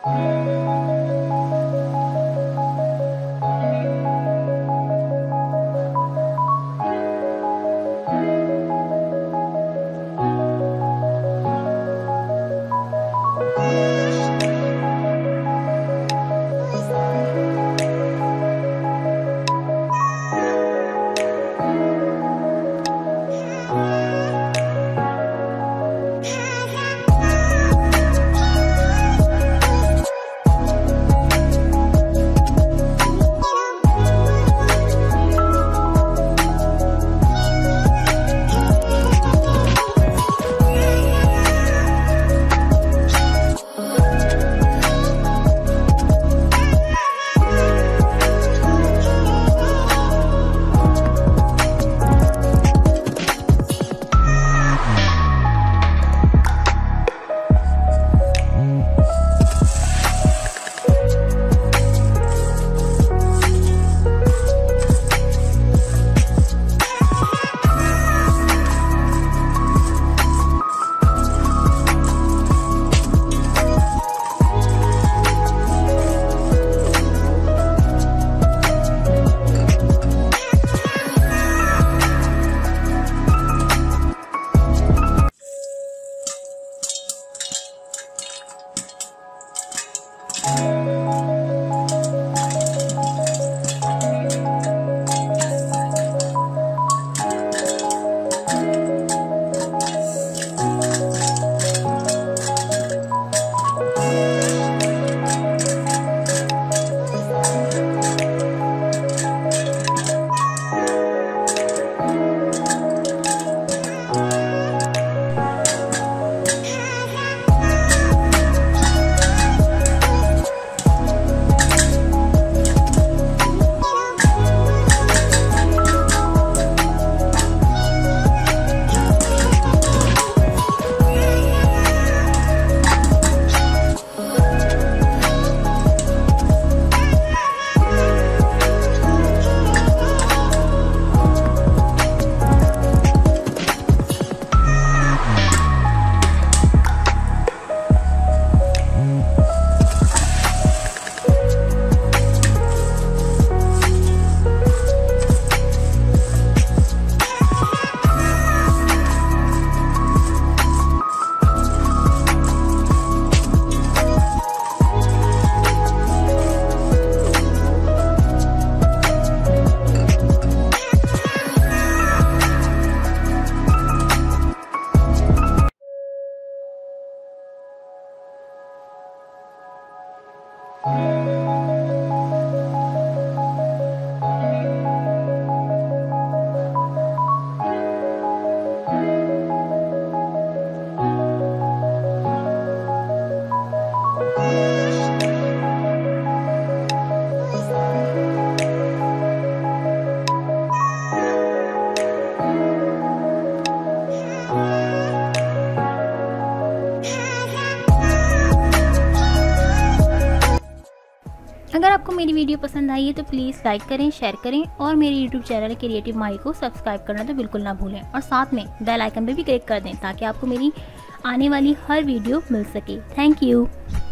अगर आपको मेरी वीडियो पसंद आई है तो प्लीज़ लाइक करें, शेयर करें और मेरे यूट्यूब चैनल क्रिएटिव माही को सब्सक्राइब करना तो बिल्कुल ना भूलें और साथ में बेल आइकन पे भी क्लिक कर दें ताकि आपको मेरी आने वाली हर वीडियो मिल सके। Thank you.